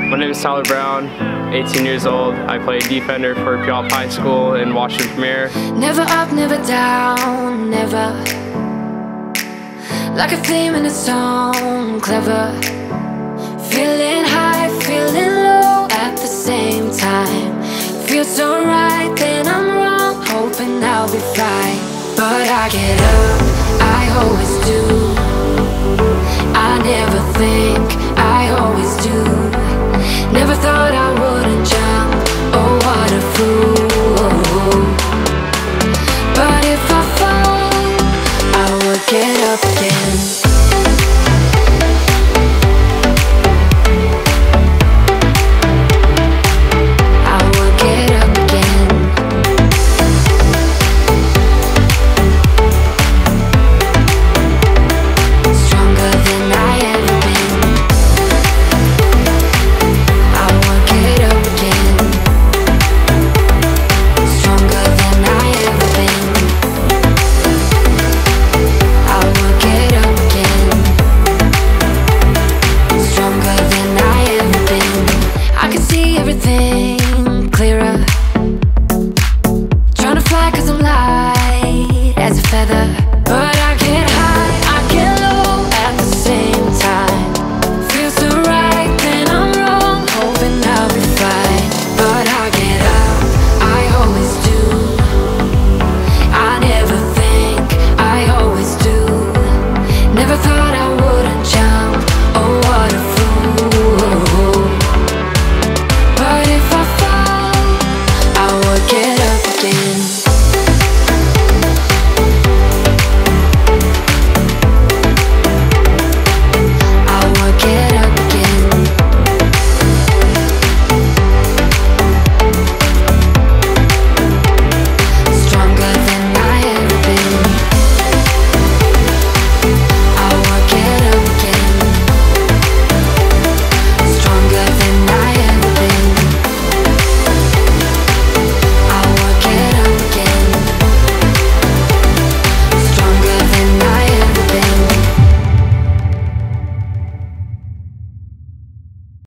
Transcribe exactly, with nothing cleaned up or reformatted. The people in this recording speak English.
My name is Tyler Brown, eighteen years old. I play defender for Puyallup High School in Washington Premier. Never up, never down, never. Like a theme in a song, clever. Feeling high, feeling low at the same time. Feels so right, then I'm wrong, hoping I'll be fine. But I get up, I always do. I never think